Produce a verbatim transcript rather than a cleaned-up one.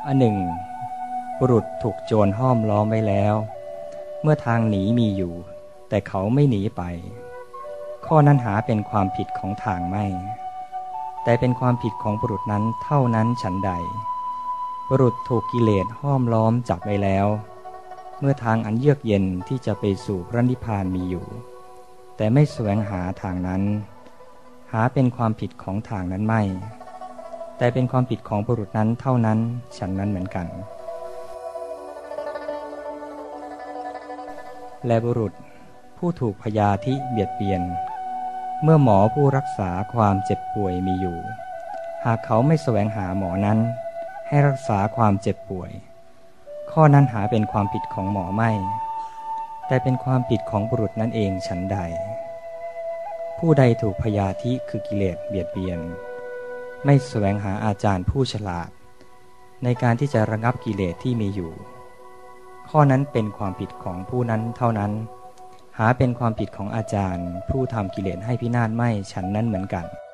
อันหนึ่งบุรุษถูกโจรห้อมล้อมไว้แล้วเมื่อทางหนีมีอยู่แต่เขาไม่หนีไปข้อนั้นหาเป็นความผิดของทางไม่แต่เป็นความผิดของบุรุษนั้นเท่านั้นฉันใดบุรุษถูกกิเลสห้อมล้อมจับไว้แล้วเมื่อทางอันเยือกเย็นที่จะไปสู่พระนิพพานมีอยู่แต่ไม่แสวงหาทางนั้นหาเป็นความผิดของทางนั้นไม่แต่เป็นความผิดของบุรุษนั้นเท่านั้นฉันนั้นเหมือนกันและบุรุษผู้ถูกพยาธิเบียดเบียนเมื่อหมอผู้รักษาความเจ็บป่วยมีอยู่หากเขาไม่แสวงหาหมอนั้นให้รักษาความเจ็บป่วยข้อนั้นหาเป็นความผิดของหมอไม่แต่เป็นความผิดของบุรุษนั่นเองฉันใดผู้ใดถูกพยาธิคือกิเลสเบียดเบียนไม่แสวงหาอาจารย์ผู้ฉลาดในการที่จะระงับกิเลสที่มีอยู่ข้อนั้นเป็นความผิดของผู้นั้นเท่านั้นหาเป็นความผิดของอาจารย์ผู้ทำกิเลสให้พินาศไม่ฉันนั้นเหมือนกัน